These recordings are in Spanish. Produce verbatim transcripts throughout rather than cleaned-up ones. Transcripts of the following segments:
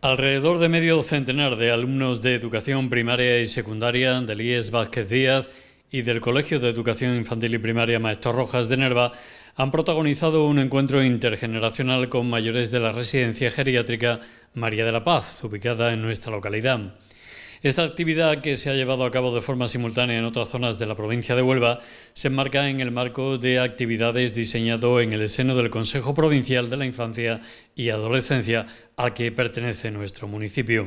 Alrededor de medio centenar de alumnos de educación primaria y secundaria del I E S Vázquez Díaz y del Colegio de Educación Infantil y Primaria Maestro Rojas de Nerva han protagonizado un encuentro intergeneracional con mayores de la residencia geriátrica María de la Paz, ubicada en nuestra localidad. Esta actividad, que se ha llevado a cabo de forma simultánea en otras zonas de la provincia de Huelva, se enmarca en el marco de actividades diseñado en el seno del Consejo Provincial de la Infancia y Adolescencia, al que pertenece nuestro municipio.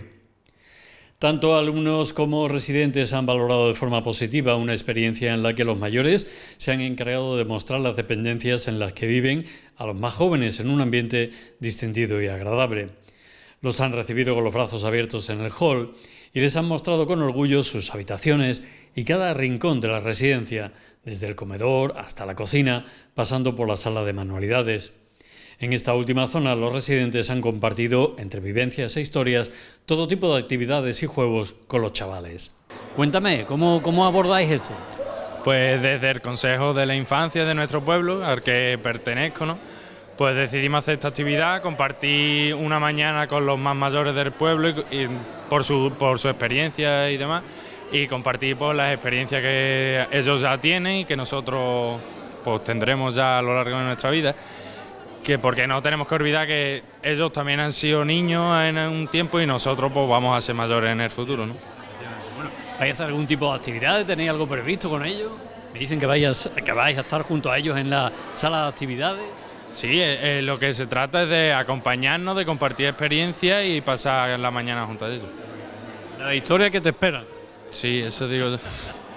Tanto alumnos como residentes han valorado de forma positiva una experiencia en la que los mayores se han encargado de mostrar las dependencias en las que viven a los más jóvenes en un ambiente distendido y agradable. Los han recibido con los brazos abiertos en el hall y les han mostrado con orgullo sus habitaciones y cada rincón de la residencia, desde el comedor hasta la cocina, pasando por la sala de manualidades. En esta última zona, los residentes han compartido, entre vivencias e historias, todo tipo de actividades y juegos con los chavales. Cuéntame, ¿cómo, cómo abordáis esto? Pues desde el Consejo de la Infancia de nuestro pueblo, al que pertenezco, ¿no? Pues decidimos hacer esta actividad, compartir una mañana con los más mayores del pueblo y, y por, su, por su experiencia y demás, y compartir pues, las experiencias que ellos ya tienen y que nosotros pues, tendremos ya a lo largo de nuestra vida. Que porque no tenemos que olvidar que ellos también han sido niños en un tiempo y nosotros pues vamos a ser mayores en el futuro, ¿no? Bueno, ¿vais a hacer algún tipo de actividad? ¿Tenéis algo previsto con ellos? Me dicen que, vayas, que vais a estar junto a ellos en la sala de actividades. Sí, eh, eh, lo que se trata es de acompañarnos, de compartir experiencias y pasar la mañana junto a ellos. La historia que te espera. Sí, eso digo yo.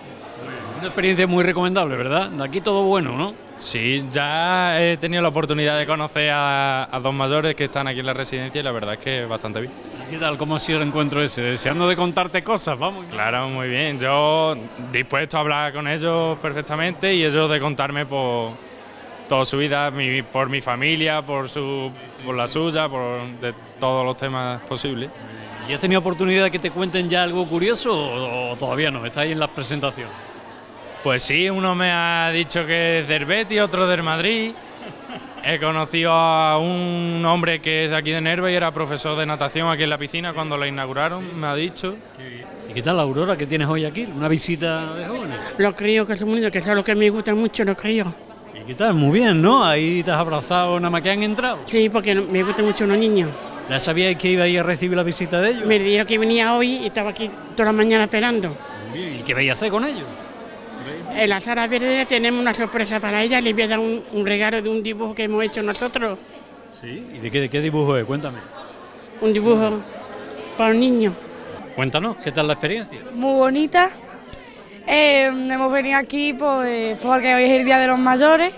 Una experiencia muy recomendable, ¿verdad? De aquí todo bueno, ¿no? Sí, ya he tenido la oportunidad de conocer a, a dos mayores que están aquí en la residencia y la verdad es que bastante bien. ¿Qué tal? ¿Cómo ha sido el encuentro ese? Deseando de contarte cosas, vamos. Claro, muy bien. Yo dispuesto a hablar con ellos perfectamente y ellos de contarme por toda su vida, mi, por mi familia, por su, por la suya, por de todos los temas posibles. ¿Y has tenido oportunidad de que te cuenten ya algo curioso o, o todavía no? ¿Está ahí en la presentación? Pues sí, uno me ha dicho que es del Betis, otro del Madrid. He conocido a un hombre que es de aquí de Nerva y era profesor de natación aquí en la piscina cuando la inauguraron, me ha dicho. ¿Y qué tal, Aurora, que tienes hoy aquí? ¿Una visita de jóvenes? Los críos, que son muy lindos, que son los que me gustan mucho, los críos. ¿Y qué tal? Muy bien, ¿no? Ahí te has abrazado nada más que han entrado. Sí, porque me gustan mucho los niños. ¿Ya sabíais que iba a ir a recibir la visita de ellos? Me dijeron que venía hoy y estaba aquí toda la mañana esperando. Muy bien. ¿Y qué vais a hacer con ellos? En la sala verde tenemos una sorpresa para ella, les voy a dar un, un regalo de un dibujo que hemos hecho nosotros. ¿Sí? ¿Y de qué, de qué dibujo es? Cuéntame. Un dibujo para un niño. Cuéntanos, ¿qué tal la experiencia? Muy bonita. Eh, hemos venido aquí pues, porque hoy es el Día de los Mayores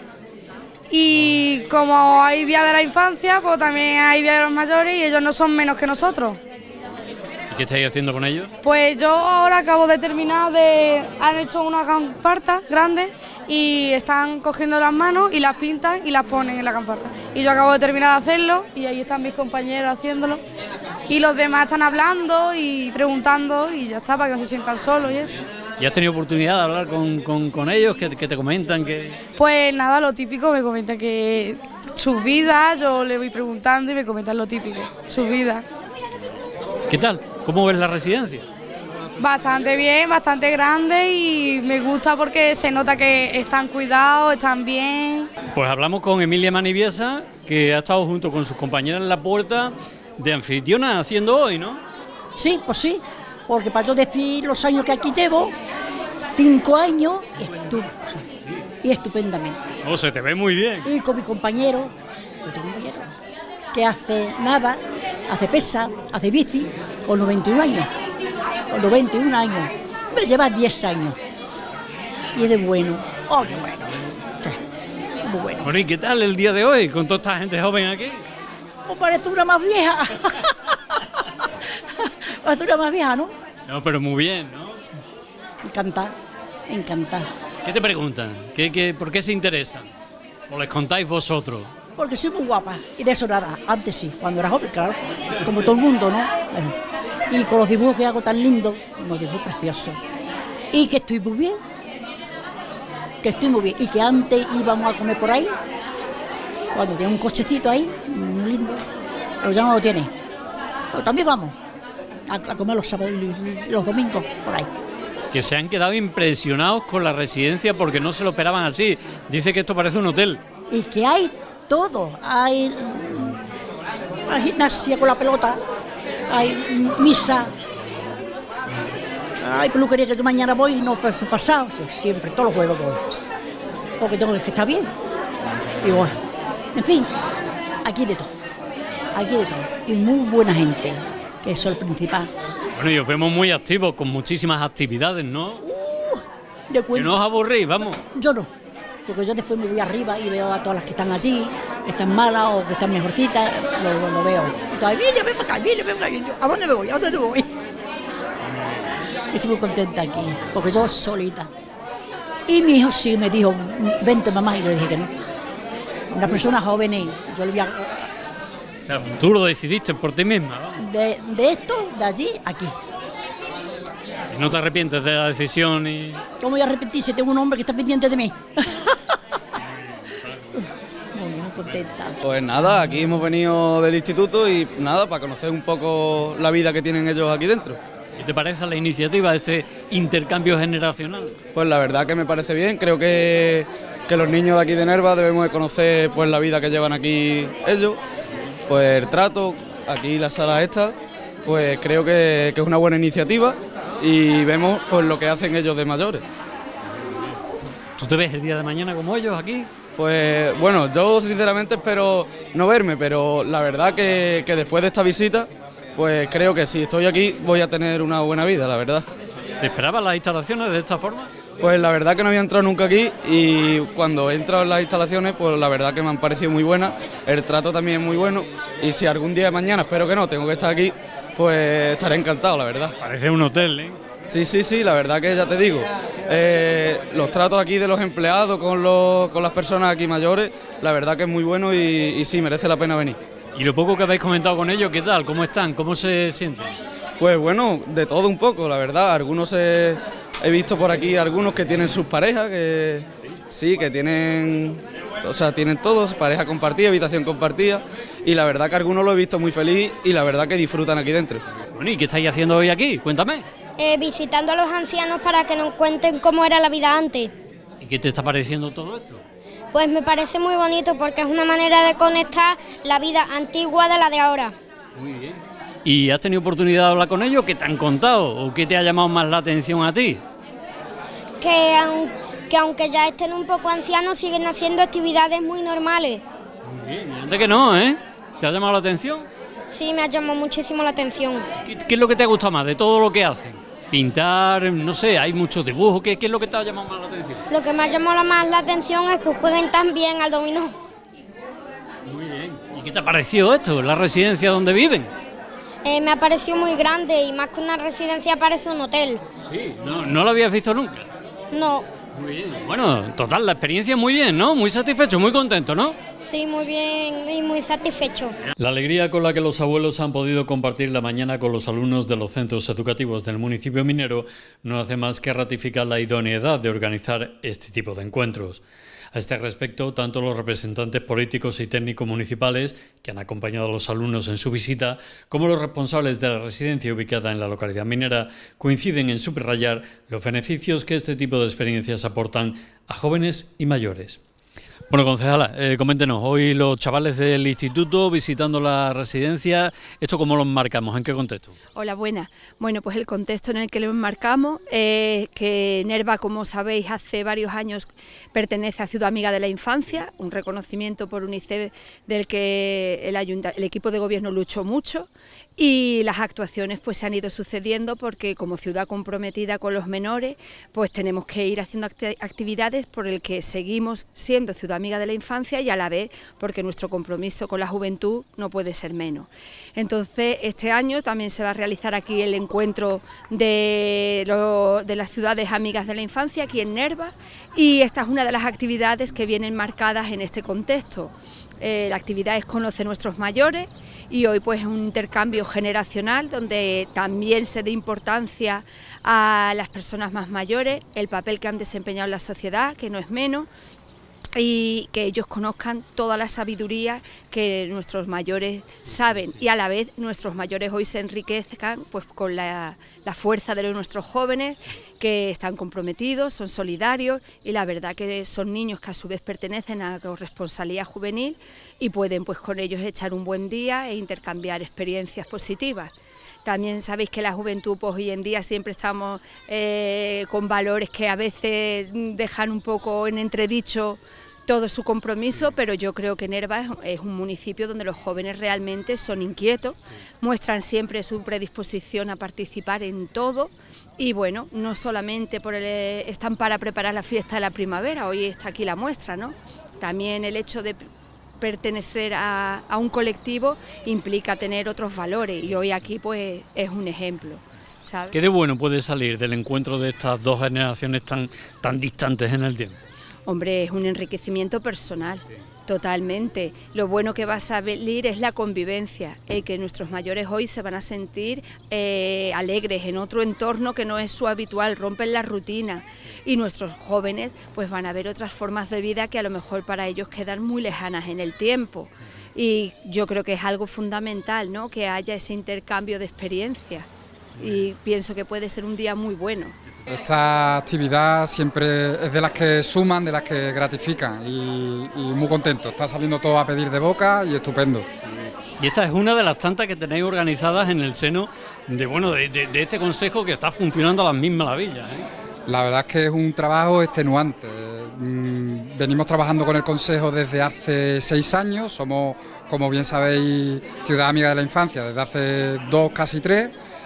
y como hay Día de la Infancia, pues también hay Día de los Mayores y ellos no son menos que nosotros. ¿Y qué estáis haciendo con ellos? Pues yo ahora acabo de terminar de... Han hecho una camparta grande y están cogiendo las manos y las pintan y las ponen en la camparta. Y yo acabo de terminar de hacerlo y ahí están mis compañeros haciéndolo. Y los demás están hablando y preguntando y ya está, para que no se sientan solos y eso. ¿Y has tenido oportunidad de hablar con, con, con ellos? ¿Qué, qué te comentan? Que... Pues nada, lo típico, me comentan que sus vidas, yo le voy preguntando y me comentan lo típico, sus vidas. ¿Qué tal? ¿Cómo ves la residencia? Bastante bien, bastante grande y me gusta porque se nota que están cuidados, están bien. Pues hablamos con Emilia Maniviesa, que ha estado junto con sus compañeras en la puerta de anfitriona haciendo hoy, ¿no? Sí, pues sí, porque para yo decir los años que aquí llevo, cinco años, estu y estupendamente. Oh, se te ve muy bien. Y con mi compañero, con mi compañero, que hace nada, hace pesa, hace bici, con noventa y un años, con noventa y un años, me lleva diez años, y es de bueno, oh, qué bueno, sí, muy bueno. Bueno, ¿y qué tal el día de hoy, con toda esta gente joven aquí? Pues parece una más vieja, parece una más vieja, ¿no? No, pero muy bien, ¿no? Encantada, encantada. ¿Qué te preguntan? ¿Qué, qué, ¿Por qué se interesan? ¿O les contáis vosotros? Porque soy muy guapa y desorada. Antes sí, cuando era joven, claro, como todo el mundo, ¿no? Y con los dibujos que hago tan lindos, unos dibujos preciosos. Y que estoy muy bien, que estoy muy bien. Y que antes íbamos a comer por ahí, cuando tenía un cochecito ahí, muy lindo, pero ya no lo tiene. Pero también vamos a, a comer los sábados y los domingos, por ahí. Que se han quedado impresionados con la residencia porque no se lo esperaban así. Dice que esto parece un hotel. Y que hay todo, hay, hay gimnasia con la pelota, hay misa, hay peluquería que yo mañana voy y no paso pasado, siempre, todos los jueves voy, porque tengo que estar bien. Y bueno, en fin, aquí de todo, aquí de todo, y muy buena gente, que eso es el principal. Bueno, y os vemos muy activos, con muchísimas actividades, ¿no? Uh, de que no os aburrís, vamos. Yo no, porque yo después me voy arriba y veo a todas las que están allí, que están malas o que están mejorcitas, lo, lo, lo veo. Y todavía, mire, ven para acá, mire, ven para acá. Yo, ¿a dónde me voy? ¿A dónde me voy? Estoy muy contenta aquí, porque yo solita. Y mi hijo sí me dijo, vente mamá, y yo le dije que no. Una persona joven, y yo le voy a... O sea, tú lo decidiste por ti misma, ¿no? De, de esto, de allí, aquí. ¿Y no te arrepientes de la decisión? Y... ¿Cómo voy a arrepentir si tengo un hombre que está pendiente de mí? Muy, muy contenta. Pues nada, aquí hemos venido del instituto y nada, para conocer un poco la vida que tienen ellos aquí dentro. ¿Qué te parece la iniciativa de este intercambio generacional? Pues la verdad que me parece bien, creo que, que los niños de aquí de Nerva debemos de conocer pues la vida que llevan aquí ellos, pues el trato, aquí la sala esta, pues creo que, que es una buena iniciativa y vemos pues lo que hacen ellos de mayores. ¿Tú te ves el día de mañana como ellos aquí? Pues bueno, yo sinceramente espero no verme, pero la verdad que, que después de esta visita, pues creo que si estoy aquí voy a tener una buena vida, la verdad. ¿Te esperabas las instalaciones de esta forma? Pues la verdad que no había entrado nunca aquí y cuando he entrado en las instalaciones, pues la verdad que me han parecido muy buenas, el trato también es muy bueno y si algún día de mañana, espero que no, tengo que estar aquí, pues estaré encantado, la verdad. Parece un hotel, ¿eh? Sí, sí, sí, la verdad que ya te digo, eh, los tratos aquí de los empleados con, los, con las personas aquí mayores, la verdad que es muy bueno y, y sí, merece la pena venir. Y lo poco que habéis comentado con ellos, ¿qué tal? ¿Cómo están? ¿Cómo se sienten? Pues bueno, de todo un poco, la verdad. Algunos he, he visto por aquí, algunos que tienen sus parejas, que sí, que tienen, o sea, tienen todos, pareja compartida, habitación compartida, y la verdad que algunos lo he visto muy feliz y la verdad que disfrutan aquí dentro. Bueno, ¿y qué estáis haciendo hoy aquí? Cuéntame. Eh, visitando a los ancianos para que nos cuenten cómo era la vida antes. ¿Y qué te está pareciendo todo esto? Pues me parece muy bonito porque es una manera de conectar la vida antigua de la de ahora. Muy bien. ¿Y has tenido oportunidad de hablar con ellos? ¿Qué te han contado? ¿O qué te ha llamado más la atención a ti? Que, que aunque ya estén un poco ancianos, siguen haciendo actividades muy normales. Muy bien. ¿Y antes que no, eh? ¿Te ha llamado la atención? Sí, me ha llamado muchísimo la atención. ¿Qué, qué es lo que te gusta más de todo lo que hacen? Pintar, no sé, hay muchos dibujos. ¿Qué, qué es lo que te ha llamado más la atención? Lo que me ha llamado más la atención es que jueguen tan bien al dominó. Muy bien. ¿Y qué te ha parecido esto, la residencia donde viven? Eh, me ha parecido muy grande y más que una residencia parece un hotel. Sí, ¿no, no lo habías visto nunca? No. Muy bien. Bueno, total, la experiencia muy bien, ¿no? Muy satisfecho, muy contento, ¿no? Sí, muy bien y muy satisfecho. La alegría con la que los abuelos han podido compartir la mañana con los alumnos de los centros educativos del municipio minero no hace más que ratificar la idoneidad de organizar este tipo de encuentros. A este respecto, tanto los representantes políticos y técnicos municipales que han acompañado a los alumnos en su visita, como los responsables de la residencia ubicada en la localidad minera, coinciden en subrayar los beneficios que este tipo de experiencias aportan a jóvenes y mayores. Bueno, concejala, eh, coméntenos, hoy los chavales del instituto visitando la residencia, ¿esto cómo lo enmarcamos? ¿En qué contexto? Hola, buenas. Bueno, pues el contexto en el que lo enmarcamos es que Nerva, como sabéis, hace varios años pertenece a Ciudad Amiga de la Infancia, un reconocimiento por UNICEF del que el, el equipo de gobierno luchó mucho, y las actuaciones pues se han ido sucediendo porque como ciudad comprometida con los menores pues tenemos que ir haciendo actividades por el que seguimos siendo Ciudad Amiga de la Infancia y a la vez porque nuestro compromiso con la juventud no puede ser menos. Entonces este año también se va a realizar aquí el encuentro de, lo, de las ciudades amigas de la infancia aquí en Nerva y esta es una de las actividades que vienen marcadas en este contexto. Eh, la actividad es Conoce Nuestros Mayores y hoy pues es un intercambio generacional donde también se dé importancia a las personas más mayores, el papel que han desempeñado en la sociedad, que no es menos, y que ellos conozcan toda la sabiduría que nuestros mayores saben y a la vez nuestros mayores hoy se enriquezcan pues con la, la fuerza de nuestros jóvenes que están comprometidos, son solidarios y la verdad que son niños que a su vez pertenecen a la corresponsalía juvenil y pueden pues con ellos echar un buen día e intercambiar experiencias positivas. También sabéis que la juventud pues, hoy en día siempre estamos eh, con valores que a veces dejan un poco en entredicho todo su compromiso, pero yo creo que Nerva es, es un municipio donde los jóvenes realmente son inquietos, muestran siempre su predisposición a participar en todo y bueno, no solamente por el, están para preparar la fiesta de la primavera, hoy está aquí la muestra, ¿no? También el hecho de pertenecer a, a un colectivo implica tener otros valores y hoy aquí pues es un ejemplo, ¿sabes? ¿Qué de bueno puede salir del encuentro de estas dos generaciones tan, tan distantes en el tiempo? Hombre, es un enriquecimiento personal, totalmente. Lo bueno que va a salir es la convivencia, el que nuestros mayores hoy se van a sentir eh, alegres en otro entorno que no es su habitual, rompen la rutina y nuestros jóvenes pues van a ver otras formas de vida que a lo mejor para ellos quedan muy lejanas en el tiempo y yo creo que es algo fundamental, ¿no? Que haya ese intercambio de experiencias y pienso que puede ser un día muy bueno. Esta actividad siempre es de las que suman, de las que gratifican y, y muy contento, está saliendo todo a pedir de boca y estupendo. Y esta es una de las tantas que tenéis organizadas en el seno de, bueno, de, de, de este consejo que está funcionando a las mil maravillas, ¿eh? La verdad es que es un trabajo extenuante. Mm, venimos trabajando con el consejo desde hace seis años, somos, como bien sabéis, Ciudad Amiga de la Infancia desde hace dos, casi tres.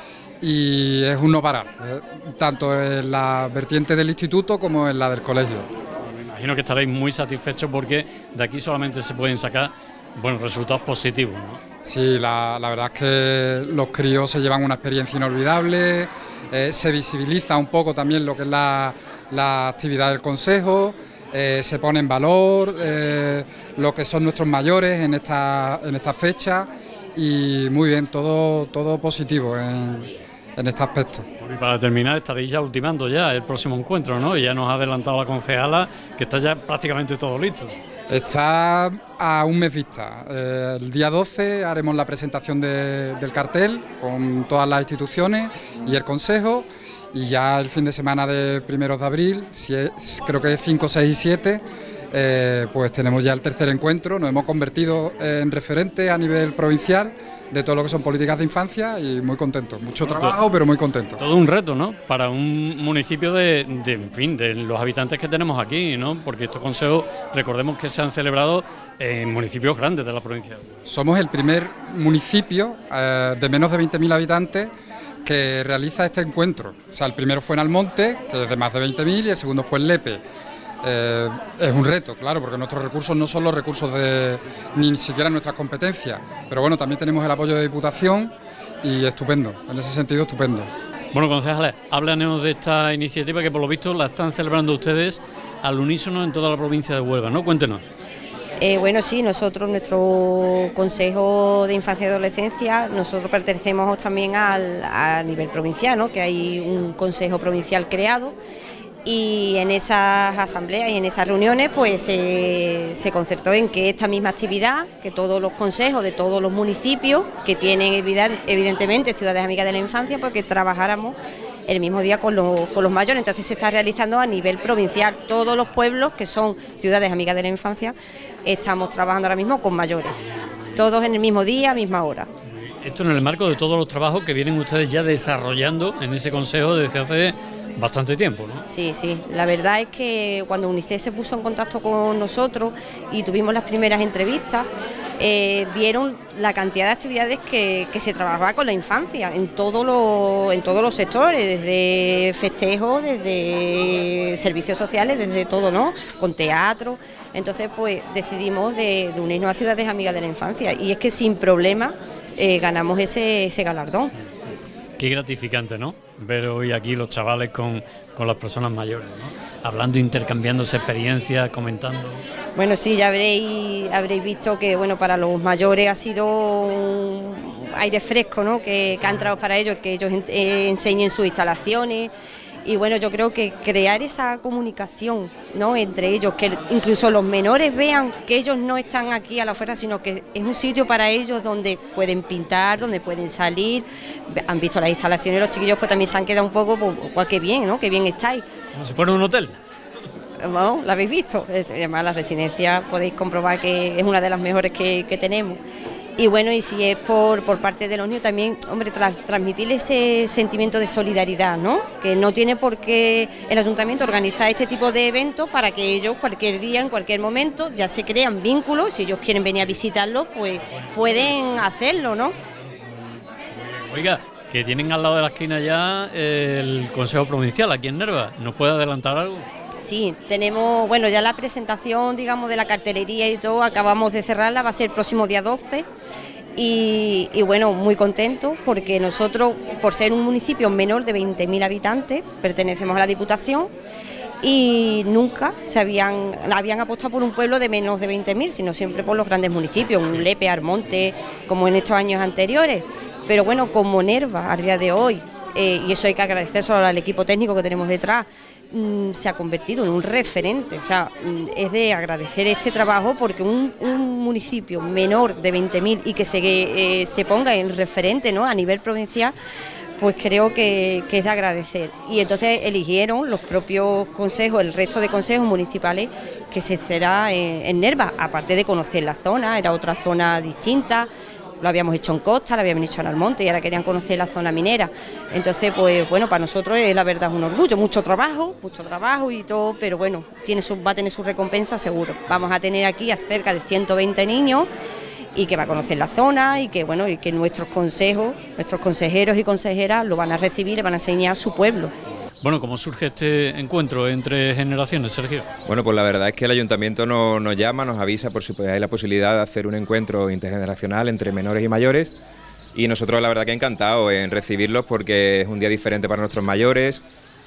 Y es un no parar, eh, tanto en la vertiente del instituto como en la del colegio. Me imagino que estaréis muy satisfechos porque de aquí solamente se pueden sacar buenos resultados positivos, ¿no? Sí, la, la verdad es que los críos se llevan una experiencia inolvidable, eh, se visibiliza un poco también lo que es la, la actividad del consejo, eh, se pone en valor eh, lo que son nuestros mayores en esta, en esta fecha y muy bien, todo, todo positivo en... en este aspecto. Bueno, y para terminar, estaréis ya ultimando ya el próximo encuentro, ¿no? Y ya nos ha adelantado la concejala que está ya prácticamente todo listo. Está a un mes vista. Eh, el día doce haremos la presentación de, del cartel con todas las instituciones y el consejo y ya el fin de semana de primeros de abril, si es, creo que es cinco, seis y siete, eh, pues tenemos ya el tercer encuentro. Nos hemos convertido en referente a nivel provincial de todo lo que son políticas de infancia y muy contentos, mucho trabajo pero muy contentos. Todo un reto, ¿no? Para un municipio de, de, en fin, de los habitantes que tenemos aquí, ¿no? Porque estos consejos, recordemos que se han celebrado en municipios grandes de la provincia. Somos el primer municipio eh, de menos de veinte mil habitantes que realiza este encuentro. O sea, el primero fue en Almonte, que es de más de veinte mil, y el segundo fue en Lepe. Eh, es un reto, claro, porque nuestros recursos no son los recursos de ni siquiera nuestras competencias, pero bueno, también tenemos el apoyo de Diputación y estupendo, en ese sentido estupendo. Bueno, concejales, háblanos de esta iniciativa que por lo visto la están celebrando ustedes al unísono en toda la provincia de Huelva, ¿no? Cuéntenos. Eh, bueno, sí, nosotros, nuestro Consejo de Infancia y Adolescencia, nosotros pertenecemos también al, a nivel provincial, ¿no? Que hay un Consejo Provincial creado. Y en esas asambleas y en esas reuniones pues eh, se concertó en que esta misma actividad, que todos los consejos de todos los municipios que tienen evidentemente ciudades amigas de la infancia, pues que trabajáramos el mismo día con los, con los mayores. Entonces se está realizando a nivel provincial. Todos los pueblos que son ciudades amigas de la infancia estamos trabajando ahora mismo con mayores, todos en el mismo día, misma hora. Esto en el marco de todos los trabajos que vienen ustedes ya desarrollando en ese consejo desde hace bastante tiempo, ¿no? Sí, sí, la verdad es que cuando UNICEF se puso en contacto con nosotros y tuvimos las primeras entrevistas, eh, vieron la cantidad de actividades que, que se trabajaba con la infancia en, todo lo, en todos los sectores, desde festejos, desde servicios sociales, desde todo, ¿no? Con teatro. Entonces, pues decidimos de, de unirnos a Ciudades Amigas de la Infancia y es que sin problema eh, ganamos ese, ese galardón. Qué gratificante, ¿no? Ver hoy aquí los chavales con, con las personas mayores, ¿no? Hablando, intercambiándose experiencias, comentando. Bueno, sí, ya habréis, habréis visto que bueno, para los mayores ha sido un aire fresco, ¿no? Que, que ha entrado para ellos, que ellos eh, enseñen sus instalaciones Y bueno, yo creo que crear esa comunicación, ¿no?, entre ellos, que incluso los menores vean que ellos no están aquí a la oferta, sino que es un sitio para ellos donde pueden pintar, donde pueden salir, han visto las instalaciones, los chiquillos pues también se han quedado un poco, pues, pues qué bien, ¿no?, qué bien estáis. Como si fuera un hotel. Bueno, la habéis visto, además la residencia podéis comprobar que es una de las mejores que, que tenemos. Y bueno, y si es por, por parte de los niños también, hombre, tras, transmitirle ese sentimiento de solidaridad, ¿no?, que no tiene por qué el ayuntamiento organizar este tipo de eventos para que ellos cualquier día, en cualquier momento, ya se crean vínculos, si ellos quieren venir a visitarlos, pues pueden hacerlo, ¿no? Oiga, que tienen al lado de la esquina ya el Consejo Provincial aquí en Nerva, ¿nos puede adelantar algo? Sí, tenemos, bueno, ya la presentación, digamos, de la cartelería y todo, acabamos de cerrarla, va a ser el próximo día doce y, y bueno, muy contentos porque nosotros, por ser un municipio menor de veinte mil habitantes, pertenecemos a la Diputación y nunca se habían, habían apostado por un pueblo de menos de veinte mil, sino siempre por los grandes municipios, un Lepe, Armonte, como en estos años anteriores, pero bueno, como Nerva, a día de hoy, eh, y eso hay que agradecer solo al equipo técnico que tenemos detrás, se ha convertido en un referente, o sea, es de agradecer este trabajo porque un, un municipio menor de veinte mil y que se, eh, se ponga en referente, ¿no?, a nivel provincial, pues creo que, que es de agradecer. Y entonces eligieron los propios consejos, el resto de consejos municipales que se hiciera en, en Nerva, aparte de conocer la zona, era otra zona distinta. Lo habíamos hecho en Costa, lo habíamos hecho en Almonte y ahora querían conocer la zona minera. Entonces, pues bueno, para nosotros es la verdad un orgullo, mucho trabajo, mucho trabajo y todo, pero bueno, tiene su, va a tener su recompensa seguro. Vamos a tener aquí a cerca de ciento veinte niños y que va a conocer la zona y que bueno, y que nuestros consejos, nuestros consejeros y consejeras lo van a recibir y van a enseñar a su pueblo. Bueno, ¿cómo surge este encuentro entre generaciones, Sergio? Bueno, pues la verdad es que el ayuntamiento nos, nos llama, nos avisa por si hay la posibilidad de hacer un encuentro intergeneracional entre menores y mayores y nosotros la verdad que encantados en recibirlos porque es un día diferente para nuestros mayores.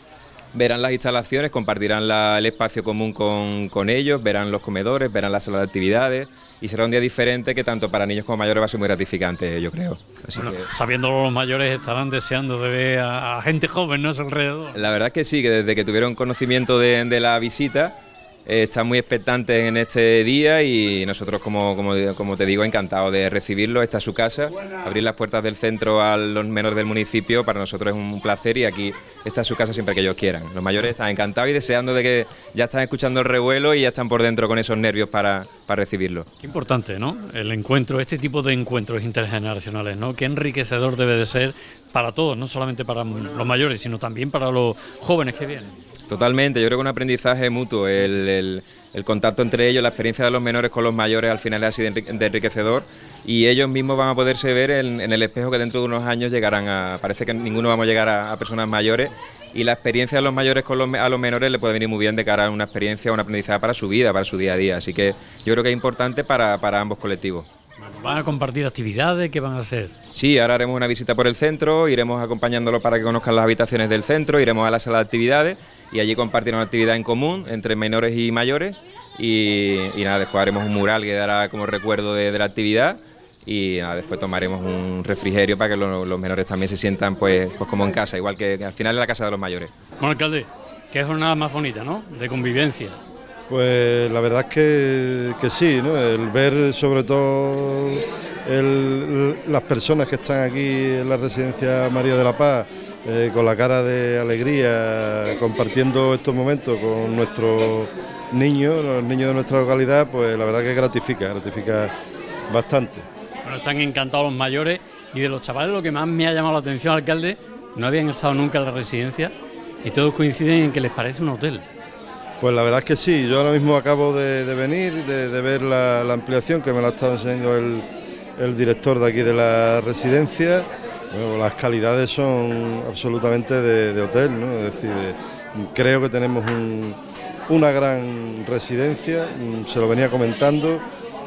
Verán las instalaciones, compartirán la, el espacio común con, con ellos, verán los comedores, verán la sala de actividades y será un día diferente que tanto para niños como mayores va a ser muy gratificante, yo creo. Así bueno, que, sabiéndolo, los mayores estarán deseando de ver a, a gente joven, ¿no?, a su alrededor. La verdad es que sí, que desde que tuvieron conocimiento de, de la visita eh, están muy expectantes en este día y nosotros, como, como, como te digo, encantados de recibirlos. Esta es su casa, abrir las puertas del centro a los menores del municipio para nosotros es un placer y aquí esta es su casa siempre que ellos quieran. Los mayores están encantados y deseando de que ya están escuchando el revuelo y ya están por dentro con esos nervios para, para recibirlo. Qué importante, ¿no?, el encuentro, este tipo de encuentros intergeneracionales, ¿no?, qué enriquecedor debe de ser para todos, no solamente para los mayores, sino también para los jóvenes que vienen. Totalmente, yo creo que un aprendizaje mutuo, el, el, el contacto entre ellos, la experiencia de los menores con los mayores al final ha sido de enriquecedor y ellos mismos van a poderse ver en, en el espejo que dentro de unos años llegarán a, parece que ninguno vamos a llegar a, a personas mayores y la experiencia de los mayores con los, a los menores le puede venir muy bien de cara a una experiencia, un aprendizaje para su vida, para su día a día, así que yo creo que es importante para, para ambos colectivos. ¿Van a compartir actividades? ¿Qué van a hacer? Sí, ahora haremos una visita por el centro, iremos acompañándolo para que conozcan las habitaciones del centro, iremos a la sala de actividades y allí compartiremos una actividad en común entre menores y mayores y, y nada, después haremos un mural que dará como recuerdo de, de la actividad y nada, después tomaremos un refrigerio para que lo, los menores también se sientan pues, pues como en casa, igual que, que al final es la casa de los mayores. Bueno, alcalde, qué jornada más bonita, ¿no?, de convivencia. Pues la verdad es que, que sí, ¿no?, el ver sobre todo el, las personas que están aquí en la residencia María de la Paz eh, con la cara de alegría, compartiendo estos momentos con nuestros niños, los niños de nuestra localidad, pues la verdad que gratifica, gratifica bastante. Bueno, están encantados los mayores y de los chavales lo que más me ha llamado la atención, alcalde, no habían estado nunca en la residencia y todos coinciden en que les parece un hotel. Pues la verdad es que sí, yo ahora mismo acabo de, de venir, de, de ver la, la ampliación que me la ha estado enseñando el, el director de aquí de la residencia. Bueno, las calidades son absolutamente de, de hotel, ¿no? Es decir, de, creo que tenemos un, una gran residencia, se lo venía comentando.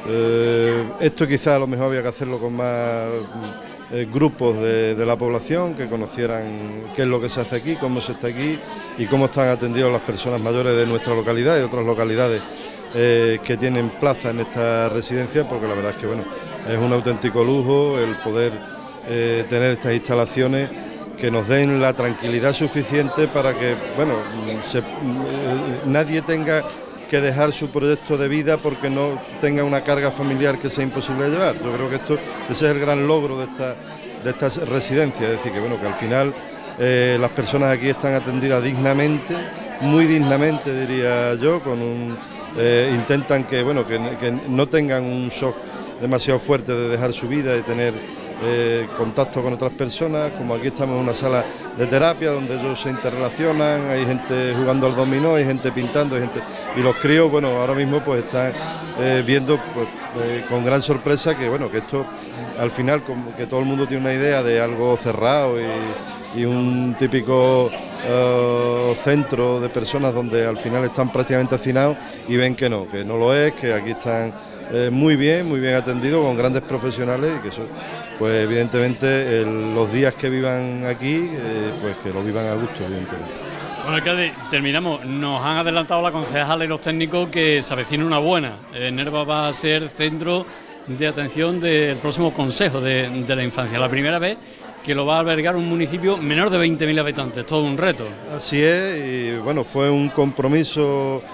Eh, esto quizá a lo mejor había que hacerlo con más eh, grupos de, de la población, que conocieran qué es lo que se hace aquí, cómo se está aquí y cómo están atendidos las personas mayores de nuestra localidad y de otras localidades eh, que tienen plaza en esta residencia, porque la verdad es que bueno, es un auténtico lujo el poder eh, tener estas instalaciones que nos den la tranquilidad suficiente para que, bueno, se, eh, nadie tenga que dejar su proyecto de vida porque no tenga una carga familiar que sea imposible de llevar. Yo creo que esto, ese es el gran logro de esta, de esta residencia, es decir, que bueno, que al final eh, las personas aquí están atendidas dignamente, muy dignamente diría yo, con un, eh, intentan que, bueno, que, que no tengan un shock demasiado fuerte de dejar su vida y tener eh, contacto con otras personas, como aquí estamos en una sala de terapia donde ellos se interrelacionan, hay gente jugando al dominó, hay gente pintando, hay gente, y los críos, bueno, ahora mismo pues están eh, viendo pues, eh, con gran sorpresa que, bueno, que esto al final, como que todo el mundo tiene una idea de algo cerrado y, y un típico uh, centro de personas donde al final están prácticamente hacinados y ven que no, que no lo es, que aquí están Eh, muy bien, muy bien atendido, con grandes profesionales y que eso, pues evidentemente el, los días que vivan aquí, eh, pues que lo vivan a gusto, evidentemente. Bueno, alcalde, terminamos. Nos han adelantado la concejala y los técnicos que se avecina una buena. Eh, Nerva va a ser centro de atención del próximo Consejo de, de la Infancia. La primera vez que lo va a albergar un municipio menor de veinte mil habitantes, todo un reto. Así es, y bueno, fue un compromiso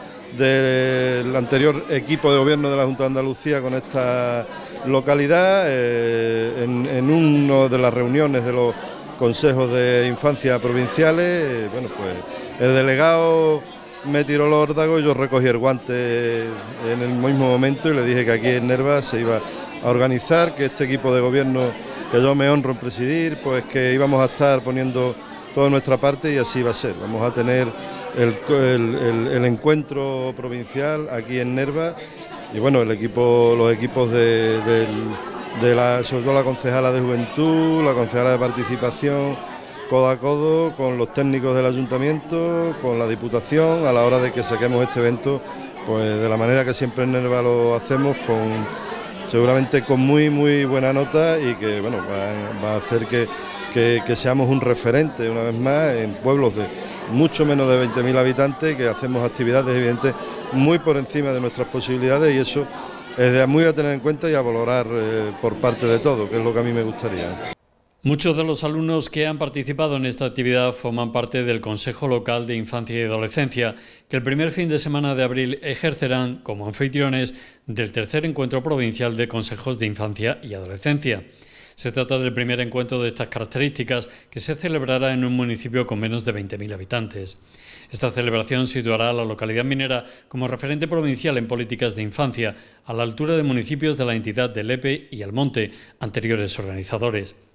del anterior equipo de gobierno de la Junta de Andalucía con esta localidad, eh, en, en una de las reuniones de los consejos de infancia provinciales, eh, bueno, pues el delegado me tiró el órdago y yo recogí el guante en el mismo momento y le dije que aquí en Nerva se iba a organizar, que este equipo de gobierno que yo me honro en presidir, pues que íbamos a estar poniendo toda nuestra parte y así va a ser. Vamos a tener El, el, el, el encuentro provincial aquí en Nerva y bueno, el equipo, los equipos de, de, de la, sobre todo la concejala de Juventud, la concejala de Participación, codo a codo con los técnicos del Ayuntamiento, con la Diputación, a la hora de que saquemos este evento, pues de la manera que siempre en Nerva lo hacemos, con seguramente con muy muy buena nota y que bueno, va, va a hacer que, que, que seamos un referente una vez más en pueblos de mucho menos de veinte mil habitantes, que hacemos actividades evidentes muy por encima de nuestras posibilidades y eso es de muy a tener en cuenta y a valorar eh, por parte de todo, que es lo que a mí me gustaría. Muchos de los alumnos que han participado en esta actividad forman parte del Consejo Local de Infancia y Adolescencia, que el primer fin de semana de abril ejercerán como anfitriones del tercer encuentro provincial de consejos de infancia y adolescencia. Se trata del primer encuentro de estas características que se celebrará en un municipio con menos de veinte mil habitantes. Esta celebración situará a la localidad minera como referente provincial en políticas de infancia, a la altura de municipios de la entidad de Lepe y Almonte, anteriores organizadores.